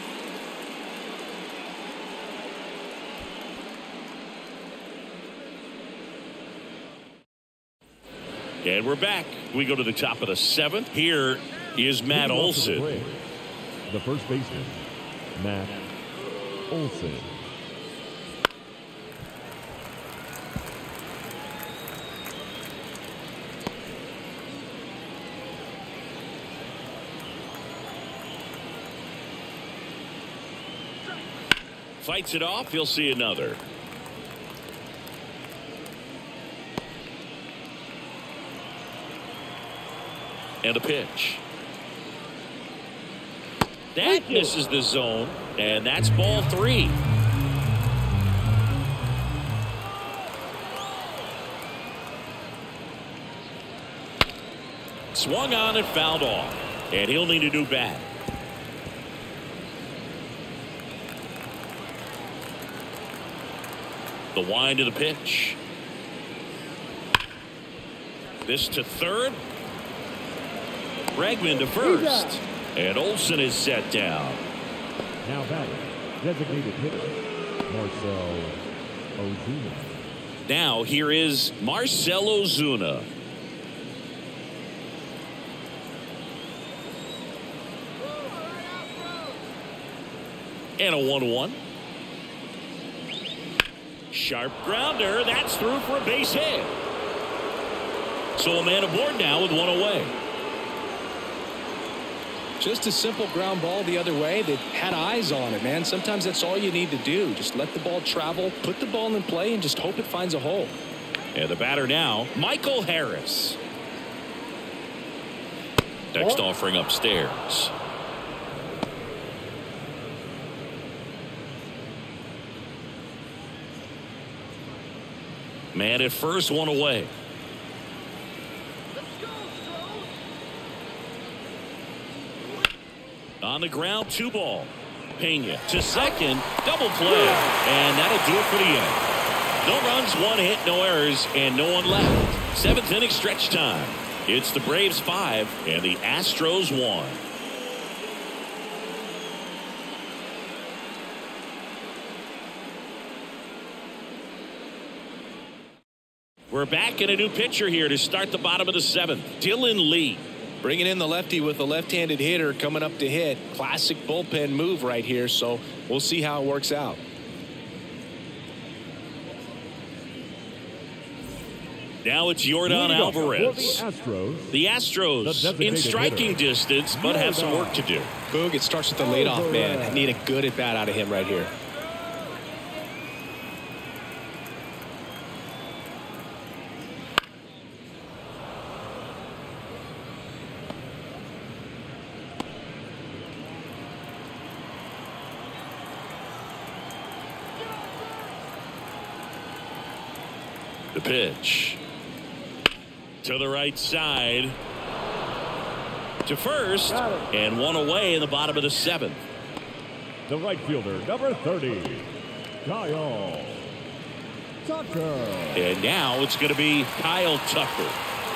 And we're back. We go to the top of the seventh. Here is Matt Olson. The first baseman, Matt Olson. Fights it off. He'll see another. And a pitch. That misses the zone, and that's ball 3. Swung on and fouled off, and he'll need a new bat. The wind of the pitch. This to third. Bregman to first. And Olson is set down. Now batting, designated hitter, Marcell Ozuna. Now here is Marcell Ozuna. And a 1-1. Sharp grounder. That's through for a base hit. So a man aboard now with one away. Just a simple ground ball the other way. They had eyes on it, man. Sometimes that's all you need to do. Just let the ball travel, put the ball in play, and just hope it finds a hole. And the batter now, Michael Harris. Next offering upstairs. Man at first, one away. On the ground, 2 ball. Pena to second, double play, and that'll do it for the inning. No runs, 1 hit, no errors, and no one left. 7th inning stretch time. It's the Braves 5 and the Astros 1. We're back in a new pitcher here to start the bottom of the 7th. Dylan Lee. Bringing in the lefty with a left-handed hitter coming up to hit. Classic bullpen move right here, so we'll see how it works out. Now it's Yordan Alvarez. The Astros in striking distance, but have some work to do. Boog, it starts with the leadoff man. I need a good at-bat out of him right here. The pitch. To the right side. To first. And one away in the bottom of the 7th. The right fielder, number 30, Kyle Tucker. And now it's going to be Kyle Tucker.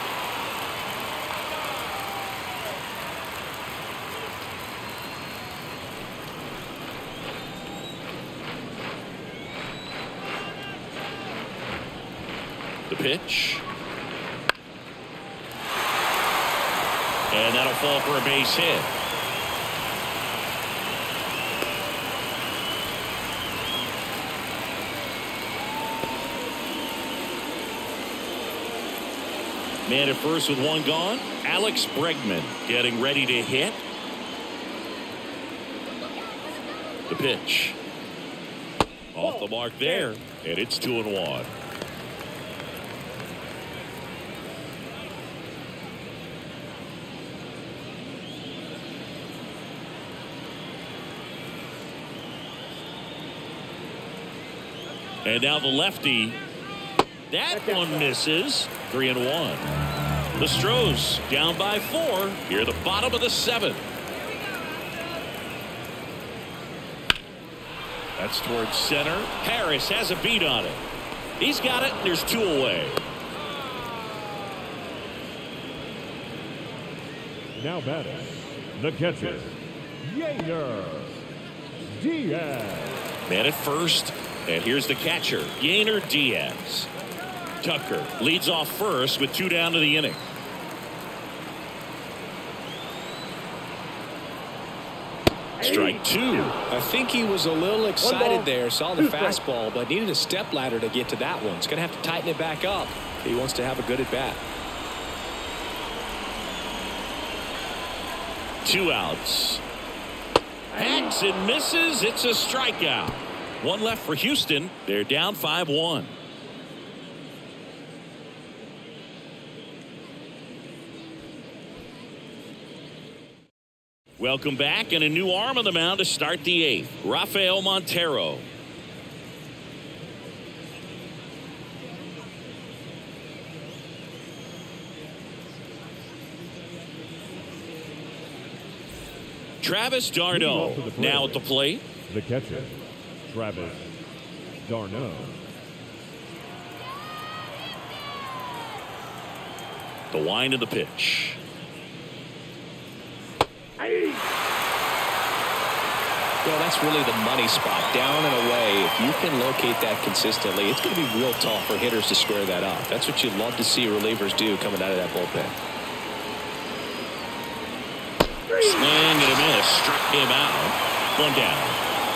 The pitch. And that'll fall for a base hit. Man at first with one gone. Alex Bregman getting ready to hit. The pitch. Off the mark there. And it's 2-1. And now the lefty. That one misses. 3-1. The Stros down by 4 here at the bottom of the 7th. That's towards center. Harris has a beat on it. He's got it. There's 2 away. Now batting, the catcher, Yainer Diaz. Man at first. And here's the catcher, Yainer Diaz. Tucker leads off first with 2 down to the inning. Strike 2. I think he was a little excited there, saw the fastball, but needed a step ladder to get to that one. He's going to have to tighten it back up if he wants to have a good at bat. 2 outs. Hacks and misses. It's a strikeout. 1 left for Houston. They're down 5-1. Welcome back, and a new arm on the mound to start the 8th. Rafael Montero. Travis d'Arnaud now at the plate. The catcher, Travis d'Arnaud. The wind of the pitch. Well, that's really the money spot, down and away. If you can locate that consistently, it's going to be real tough for hitters to square that up. That's what you'd love to see relievers do coming out of that bullpen. Swing and a miss, struck him out. 1 down.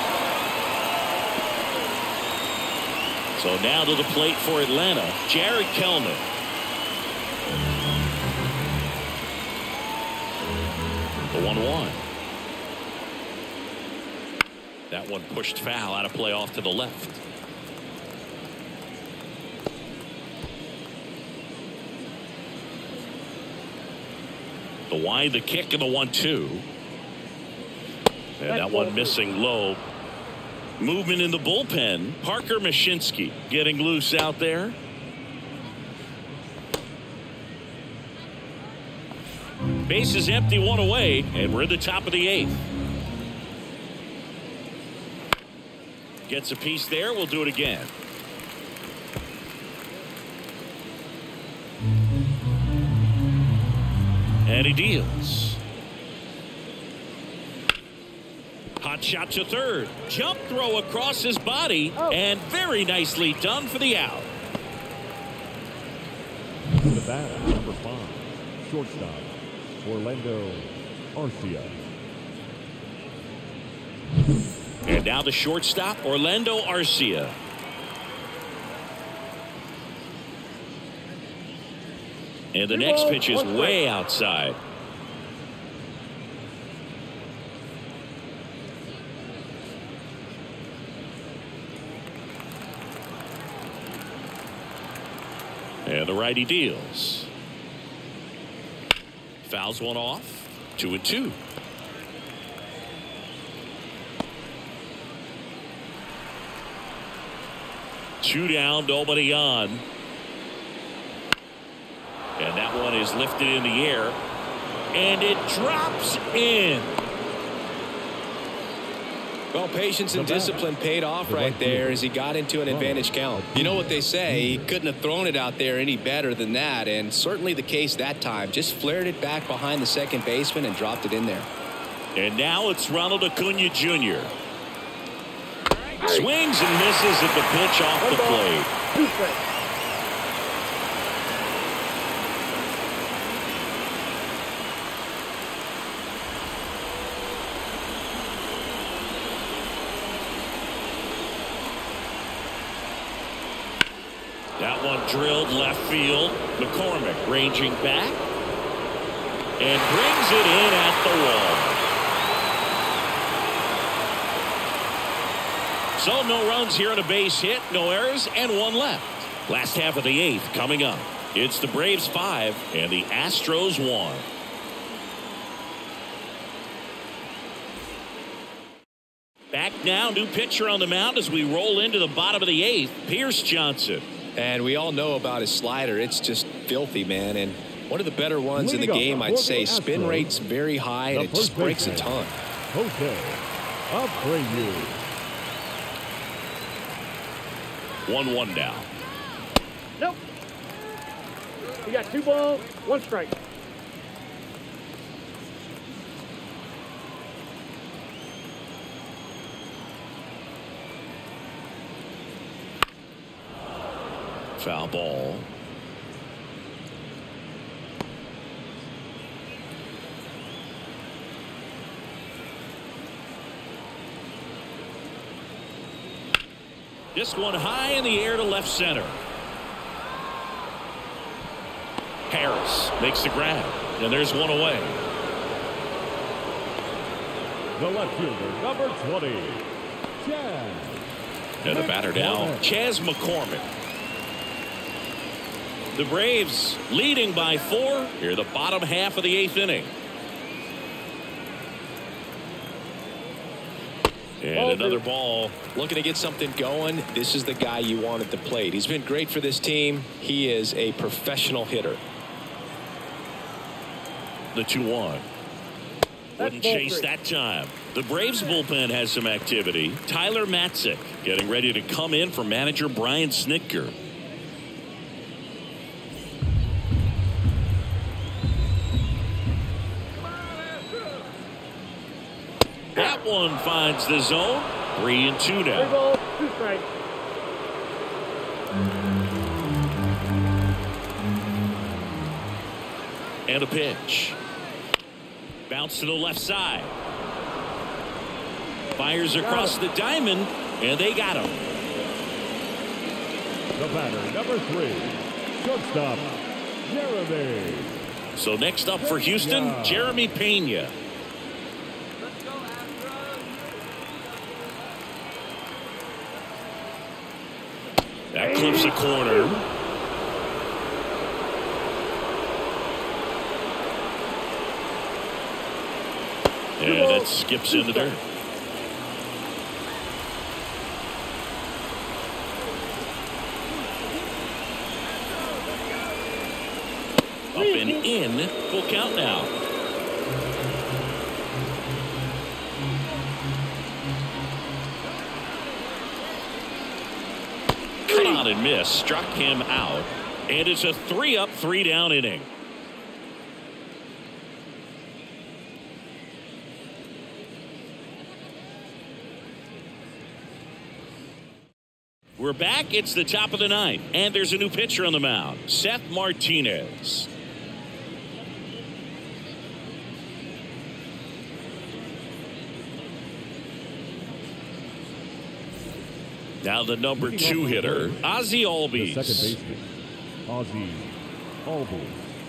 So now to the plate for Atlanta, Jared Kellman. The 1-1. That one pushed foul, out of play off to the left. The wind, the kick, and the 1-2. And that one missing low. Movement in the bullpen. Parker Mashinsky getting loose out there. Base is empty, 1 away, and we're at the top of the 8th. Gets a piece there. We'll do it again. And he deals. Hot shot to third. Jump throw across his body, and very nicely done for the out. The batter, number 5, shortstop, Orlando Arcia. And now the shortstop, Orlando Arcia. And the next pitch is way outside. And the righty deals. Fouls one off. 2-2. Two down, nobody on. And that one is lifted in the air. And it drops in. Well, patience and discipline paid off right there as he got into an advantage count. You know what they say, he couldn't have thrown it out there any better than that, and certainly the case that time. Just flared it back behind the second baseman and dropped it in there. And now it's Ronald Acuna Jr. Swings and misses at the pitch off the plate. That one drilled left field. McCormick ranging back and brings it in at the wall. So no runs here on a base hit, no errors, and one left. Last half of the eighth coming up. It's the Braves 5 and the Astros 1. Back now, new pitcher on the mound as we roll into the bottom of the eighth, Pierce Johnson. And we all know about his slider. It's just filthy, man. And one of the better ones in the game, I'd say. Spin rate's very high, and it just breaks a ton. Jose Abreu. 1-1 now. Nope. You got 2 balls, 1 strike. Foul ball. This one high in the air to left center. Harris makes the grab, and there's one away. The left fielder, number 20, Chas. And the batter down, Chas McCormick. The Braves leading by 4 here the bottom half of the 8th inning. And another ball. Looking to get something going. This is the guy you want at the plate. He's been great for this team. He is a professional hitter. The 2-1. Wouldn't chase that time. The Braves bullpen has some activity. Tyler Matzik getting ready to come in for manager Brian Snitker. That one finds the zone. 3-2 now. 3 balls, 2 strikes. And a pitch. Bounce to the left side. Fires across the diamond, and they got him. The batter, number 3, shortstop, Jeremy. So next up for Houston, Jeremy Pena. That clips a corner. And that skips in the dirt. Up and in, full count now. Cut on and miss, struck him out, and it's a 3-up, 3-down inning. We're back. It's the top of the 9th, and there's a new pitcher on the mound, Seth Martinez. Now the number 2 hitter, Ozzie Albies. The second baseman, Ozzie Albies.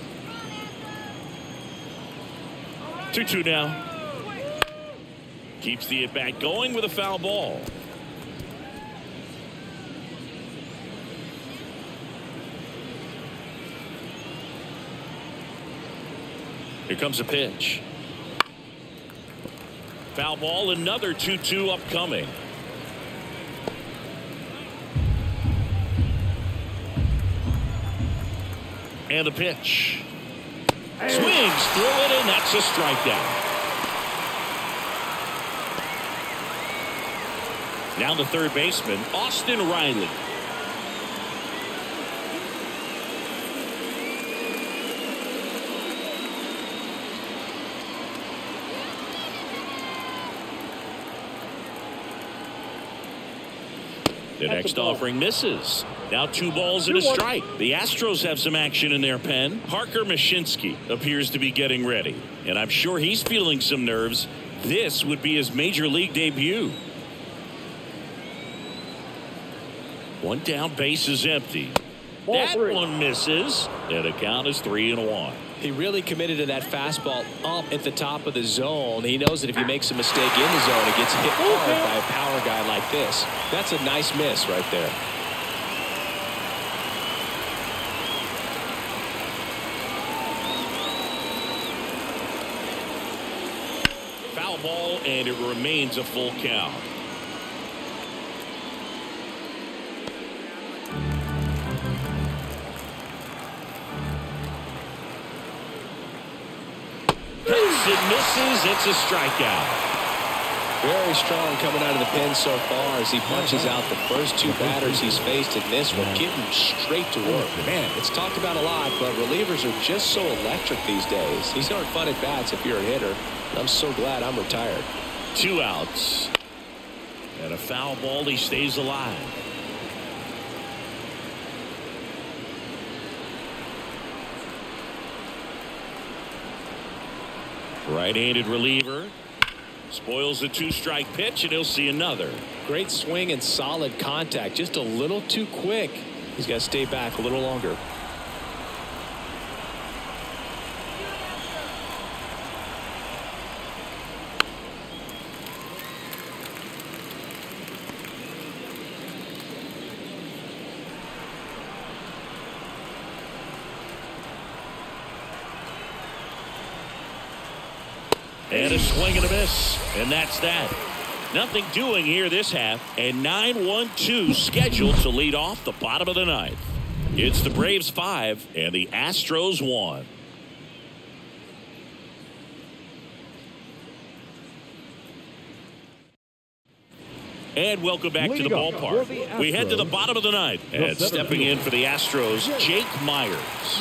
2-2 now. Keeps the at-bat going with a foul ball. Here comes a pitch. Foul ball, another 2-2 upcoming. And the pitch. Swings through it, and that's a strikeout. Now the third baseman, Austin Riley. The next offering misses. Now 2 balls and a strike. The Astros have some action in their pen. Parker Mashinsky appears to be getting ready, and I'm sure he's feeling some nerves. This would be his major league debut. 1 down, base is empty. That one misses, and the count is 3-1. He really committed to that fastball up at the top of the zone. He knows that if he makes a mistake in the zone, it gets hit hard by a power guy like this. That's a nice miss right there. Foul ball, and it remains a full count. It misses. It's a strikeout. Very strong coming out of the pen so far as he punches out the first 2 batters he's faced in this one, getting straight to work. Man, it's talked about a lot, but relievers are just so electric these days. These aren't fun at bats if you're a hitter. I'm so glad I'm retired. 2 outs. And a foul ball. He stays alive. Right-handed reliever spoils the 2-strike pitch, and he'll see another. Great swing and solid contact, just a little too quick. He's got to stay back a little longer. And a swing and a miss. And that's that. Nothing doing here this half. And 9-1-2 scheduled to lead off the bottom of the ninth. It's the Braves 5 and the Astros 1. And welcome back to the ballpark. We head to the bottom of the ninth. And stepping in for the Astros, Jake Meyers.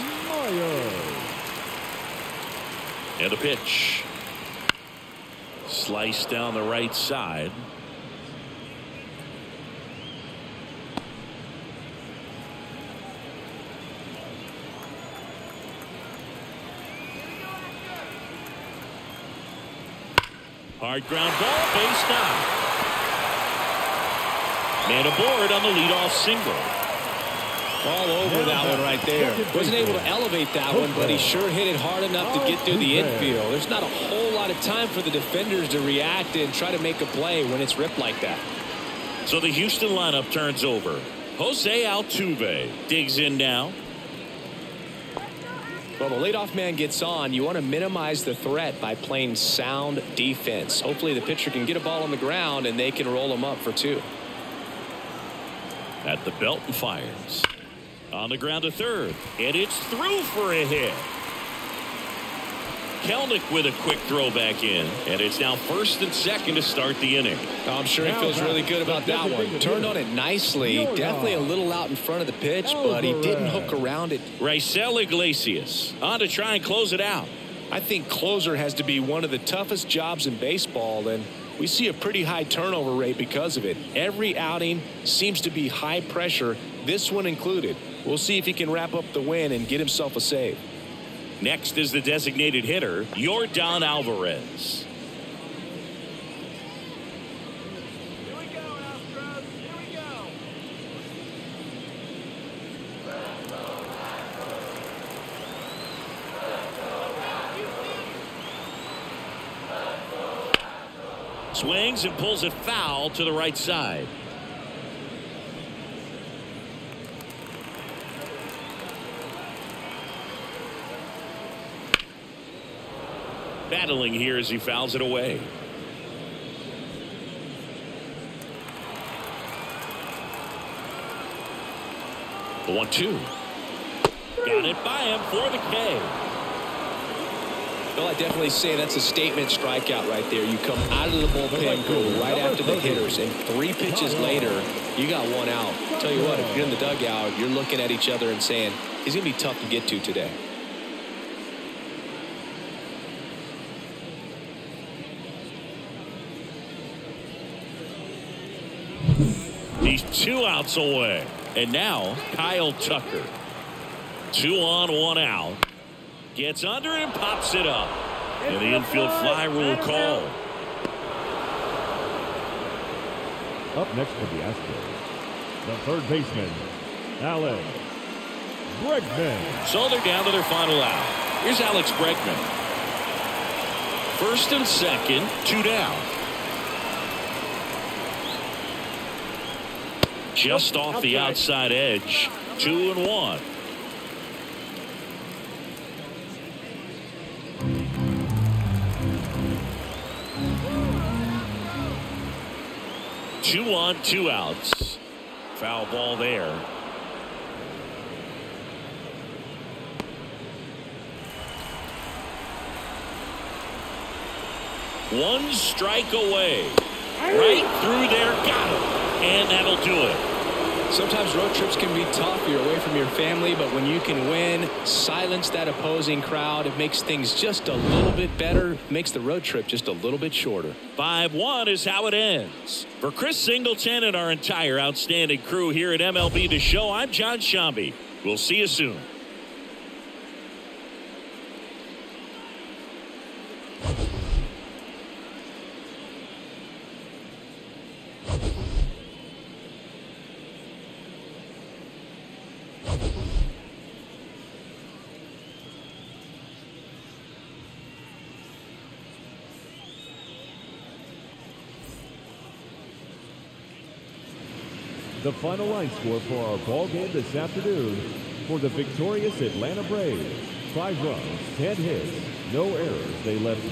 And the pitch. Slice down the right side. Hard ground ball, base knock. Man aboard on the leadoff single. All over that one right there. Wasn't able to elevate that one, but he sure hit it hard enough to get through the infield. There's not a whole lot of time for the defenders to react and try to make a play when it's ripped like that. So the Houston lineup turns over. Jose Altuve digs in now. Well, the leadoff man gets on. You want to minimize the threat by playing sound defense. Hopefully the pitcher can get a ball on the ground and they can roll him up for 2. At the belt and fires. On the ground to third, and it's through for a hit. Kelnick with a quick throw back in, and it's now first and second to start the inning. I'm sure he feels really good about that one. Turned on it nicely. Definitely a little out in front of the pitch, but he didn't hook around it. Raisel Iglesias on to try and close it out. I think closer has to be one of the toughest jobs in baseball, and we see a pretty high turnover rate because of it. Every outing seems to be high pressure, this one included. We'll see if he can wrap up the win and get himself a save. Next is the designated hitter, Yordan Alvarez. Here we go, Astros. Here we go. Swings and pulls it foul to the right side. Battling here as he fouls it away. The 1-2. Got it by him for the K. Well, I definitely say that's a statement strikeout right there. You come out of the bullpen, go right after the hitters, and 3 pitches later, you got 1 out. Tell you what, if you're in the dugout, you're looking at each other and saying, he's going to be tough to get to today. He's 2 outs away. And now Kyle Tucker. 2 on, 1 out. Gets under and pops it up. And the infield fly rule call. Up next for the Astros, the third baseman, Alex Bregman. So they're down to their final out. Here's Alex Bregman. First and second, 2 down. Just off the outside edge. 2-1. Two on, 2 outs. Foul ball there. One strike away. Right through there. Got it. And that'll do it. Sometimes road trips can be tough. You're away from your family, but when you can win, silence that opposing crowd, it makes things just a little bit better, makes the road trip just a little bit shorter. 5-1 is how it ends. For Chris Singleton and our entire outstanding crew here at MLB The Show, I'm John Shambi. We'll see you soon. The final line score for our ball game this afternoon for the victorious Atlanta Braves. 5 runs, 10 hits, no errors. They left